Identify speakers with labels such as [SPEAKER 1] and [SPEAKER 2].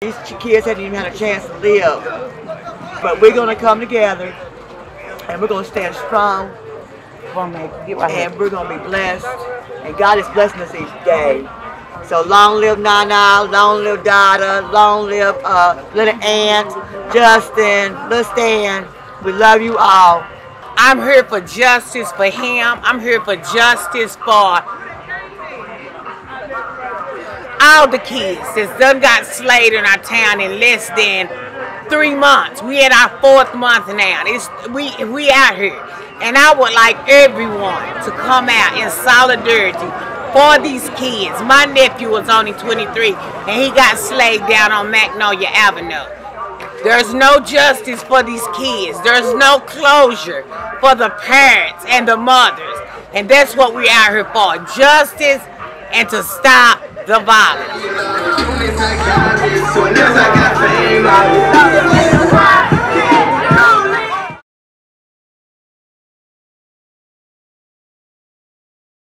[SPEAKER 1] These kids haven't even had a chance to live. But we're going to come together and we're going to stand strong and we're going to be blessed. And God is blessing us each day. So long live Nana, long live Dada, long live little Aunt, Justin, little Stan. We love you all.
[SPEAKER 2] I'm here for justice for him. I'm here for justice for all the kids that done got slayed in our town in less than 3 months. We in our 4th month now. We out here. And I would like everyone to come out in solidarity for these kids. My nephew was only 23 and he got slayed down on Magnolia Avenue. There's no justice for these kids. There's no closure for the parents and the mothers. And that's what we're out here for. Justice and to stop the violence.